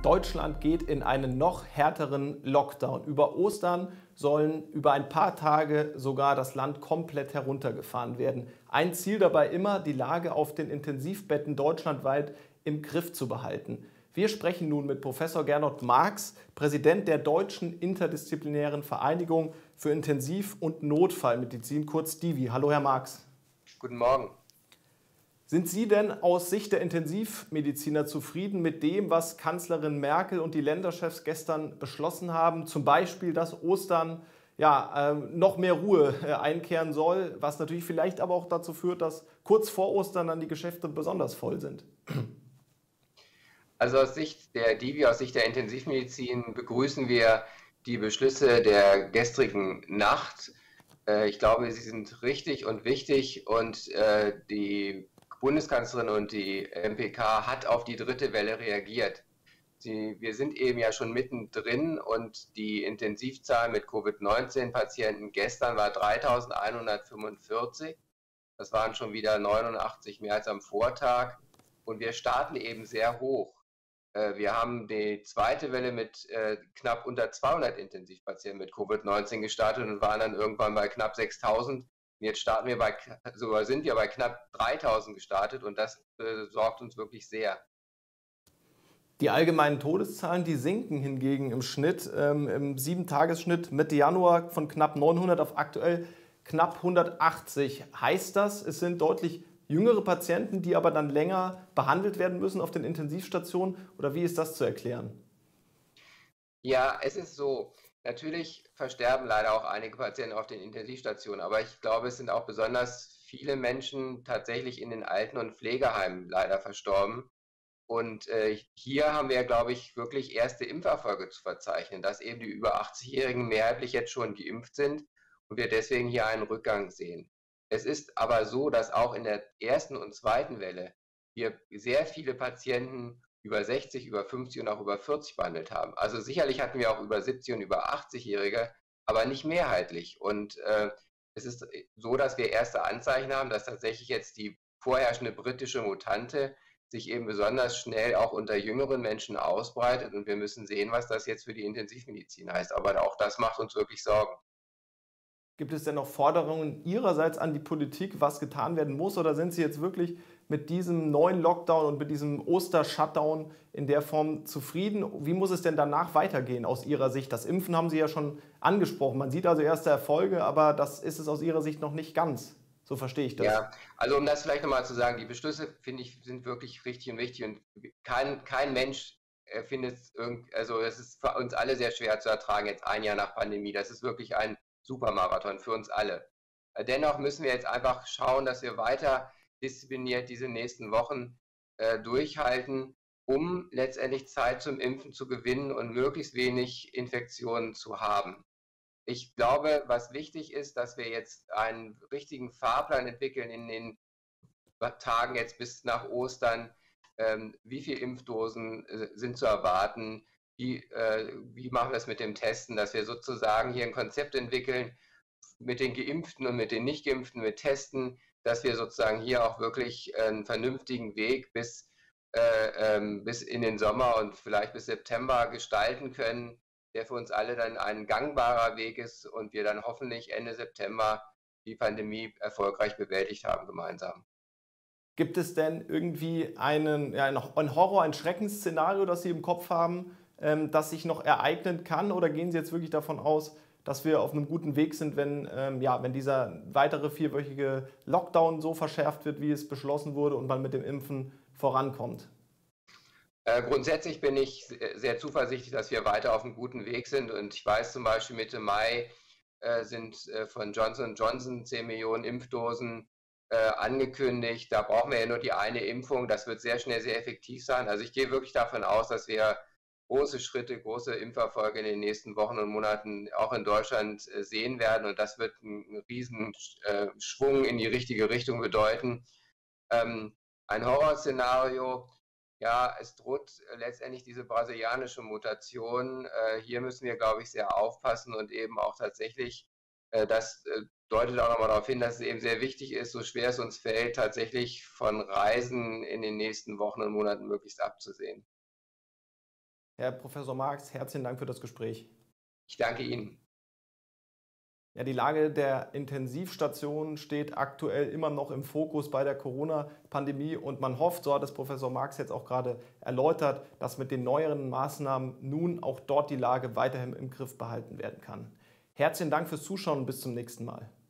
Deutschland geht in einen noch härteren Lockdown. Über Ostern sollen über ein paar Tage sogar das Land komplett heruntergefahren werden. Ein Ziel dabei immer, die Lage auf den Intensivbetten deutschlandweit im Griff zu behalten. Wir sprechen nun mit Professor Gernot Marx, Präsident der Deutschen Interdisziplinären Vereinigung für Intensiv- und Notfallmedizin, kurz DIVI. Hallo, Herr Marx. Guten Morgen. Sind Sie denn aus Sicht der Intensivmediziner zufrieden mit dem, was Kanzlerin Merkel und die Länderchefs gestern beschlossen haben? Zum Beispiel, dass Ostern noch mehr Ruhe einkehren soll, was natürlich vielleicht aber auch dazu führt, dass kurz vor Ostern dann die Geschäfte besonders voll sind. Also aus Sicht der DIVI, aus Sicht der Intensivmedizin begrüßen wir die Beschlüsse der gestrigen Nacht. Ich glaube, sie sind richtig und wichtig und die Bundeskanzlerin und die MPK hat auf die dritte Welle reagiert. Wir sind eben ja schon mittendrin und die Intensivzahl mit Covid-19-Patienten gestern war 3.145. Das waren schon wieder 89 mehr als am Vortag und wir starten eben sehr hoch. Wir haben die zweite Welle mit knapp unter 200 Intensivpatienten mit Covid-19 gestartet und waren dann irgendwann bei knapp 6.000. Jetzt sind wir bei knapp 3.000 gestartet und das sorgt uns wirklich sehr. Die allgemeinen Todeszahlen, die sinken hingegen im Schnitt, im 7-Tages-Schnitt Mitte Januar von knapp 900 auf aktuell knapp 180. Heißt das, es sind deutlich jüngere Patienten, die aber dann länger behandelt werden müssen auf den Intensivstationen? Oder wie ist das zu erklären? Ja, es ist so. Natürlich versterben leider auch einige Patienten auf den Intensivstationen, aber ich glaube, es sind auch besonders viele Menschen tatsächlich in den Alten- und Pflegeheimen leider verstorben. Und hier haben wir, glaube ich, wirklich erste Impferfolge zu verzeichnen, dass eben die über 80-Jährigen mehrheitlich jetzt schon geimpft sind und wir deswegen hier einen Rückgang sehen. Es ist aber so, dass auch in der ersten und zweiten Welle wir sehr viele Patienten über 60, über 50 und auch über 40 behandelt haben. Also sicherlich hatten wir auch über 70 und über 80-Jährige, aber nicht mehrheitlich. Und es ist so, dass wir erste Anzeichen haben, dass tatsächlich jetzt die vorherrschende britische Mutante sich eben besonders schnell auch unter jüngeren Menschen ausbreitet. Und wir müssen sehen, was das jetzt für die Intensivmedizin heißt. Aber auch das macht uns wirklich Sorgen. Gibt es denn noch Forderungen Ihrerseits an die Politik, was getan werden muss? Oder sind Sie jetzt wirklich mit diesem neuen Lockdown und mit diesem Oster-Shutdown in der Form zufrieden? Wie muss es denn danach weitergehen aus Ihrer Sicht? Das Impfen haben Sie ja schon angesprochen. Man sieht also erste Erfolge, aber das ist es aus Ihrer Sicht noch nicht ganz. So verstehe ich das. Ja, also um das vielleicht nochmal zu sagen, die Beschlüsse, finde ich, sind wirklich richtig und wichtig und kein Mensch findet es also es ist für uns alle sehr schwer zu ertragen, jetzt ein Jahr nach Pandemie. Das ist wirklich ein Supermarathon für uns alle. Dennoch müssen wir jetzt einfach schauen, dass wir weiter diszipliniert diese nächsten Wochen durchhalten, um letztendlich Zeit zum Impfen zu gewinnen und möglichst wenig Infektionen zu haben. Ich glaube, was wichtig ist, dass wir jetzt einen richtigen Fahrplan entwickeln in den Tagen jetzt bis nach Ostern. Wie viele Impfdosen sind zu erwarten? Wie machen wir es mit dem Testen, dass wir sozusagen hier ein Konzept entwickeln mit den Geimpften und mit den Nicht-Geimpften, mit Testen, dass wir sozusagen hier auch wirklich einen vernünftigen Weg bis in den Sommer und vielleicht bis September gestalten können, der für uns alle dann ein gangbarer Weg ist und wir dann hoffentlich Ende September die Pandemie erfolgreich bewältigt haben gemeinsam. Gibt es denn irgendwie ein Horror-, ein Schreckensszenario, das Sie im Kopf haben, das sich noch ereignen kann? Oder gehen Sie jetzt wirklich davon aus, dass wir auf einem guten Weg sind, wenn dieser weitere 4-wöchige Lockdown so verschärft wird, wie es beschlossen wurde und man mit dem Impfen vorankommt? Grundsätzlich bin ich sehr zuversichtlich, dass wir weiter auf einem guten Weg sind. Und ich weiß zum Beispiel, Mitte Mai sind von Johnson & Johnson 10 Millionen Impfdosen angekündigt. Da brauchen wir ja nur die eine Impfung. Das wird sehr schnell sehr effektiv sein. Also ich gehe wirklich davon aus, dass wir große Schritte, große Impferfolge in den nächsten Wochen und Monaten auch in Deutschland sehen werden. Und das wird einen riesen Schwung in die richtige Richtung bedeuten. Ein Horrorszenario, ja, es droht letztendlich diese brasilianische Mutation. Hier müssen wir, glaube ich, sehr aufpassen und eben auch tatsächlich, das deutet auch nochmal darauf hin, dass es eben sehr wichtig ist, so schwer es uns fällt, tatsächlich von Reisen in den nächsten Wochen und Monaten möglichst abzusehen. Herr Professor Marx, herzlichen Dank für das Gespräch. Ich danke Ihnen. Ja, die Lage der Intensivstationen steht aktuell immer noch im Fokus bei der Corona-Pandemie und man hofft, so hat es Professor Marx jetzt auch gerade erläutert, dass mit den neueren Maßnahmen nun auch dort die Lage weiterhin im Griff behalten werden kann. Herzlichen Dank fürs Zuschauen und bis zum nächsten Mal.